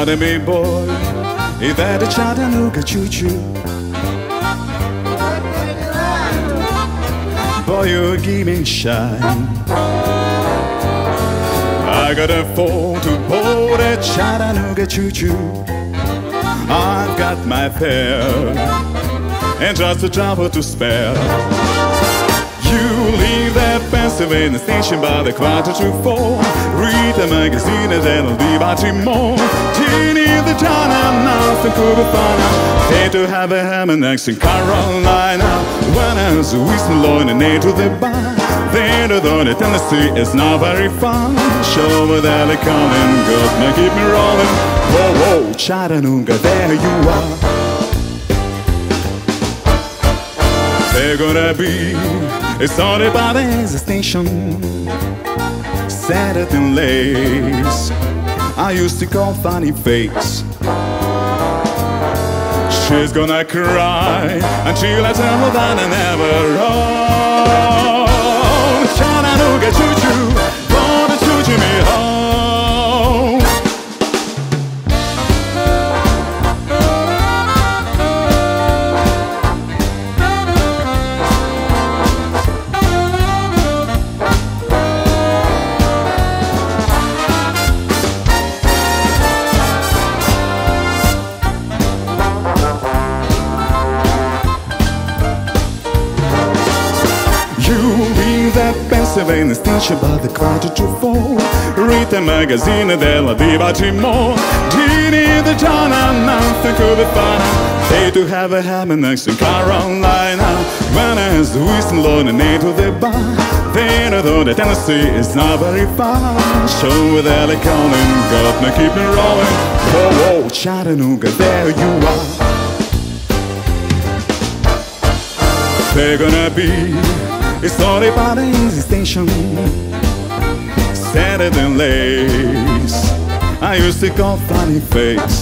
Pardon me, boy, is that a Chattanooga choo-choo? Boy, you're giving shine. I got a phone to board at Chattanooga choo-choo. I've got my fare and just a driver to spare. You leave that Pennsylvania station by the 4:45. Read the magazine and then leave by tomorrow. Teeny the town and nothing could be funner. They to have a hammer next in Carolina. When I was with my Lord and A to the bar. Then the Tennessee is not very fun. Show me that they calling, good man, keep me rolling. Whoa, whoa, Chattanooga, there you are. They're gonna be it's all about the station. Saturday and lace I used to call funny face. She's gonna cry until I tell her that I never wrong. Chattanooga choo-choo, gonna choo-choo me home. That Pennsylvania station by the 4:45. Read the magazine della di Baltimore. Teeny the town and nothing could be funner. They do have a hammer next in Carolina. When I was the Eastern Lord and A to the bar. Then although the Tennessee is not very far. Show with LA calling, got me keep me rolling. Whoa, whoa, Chattanooga, there you are. They're gonna be it's all about the easy station. Saturday and lace I used to call funny face.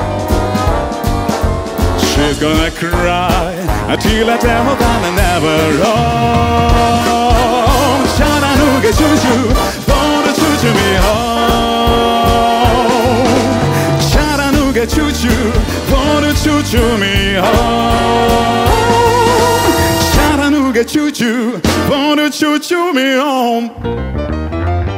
She's gonna cry until I tell her that I never wrong. Chattanooga choo-choo, gonna choo-choo me home. Chattanooga choo-choo, gonna choo-choo me home. Chattanooga choo-choo, gonna choo-choo me home.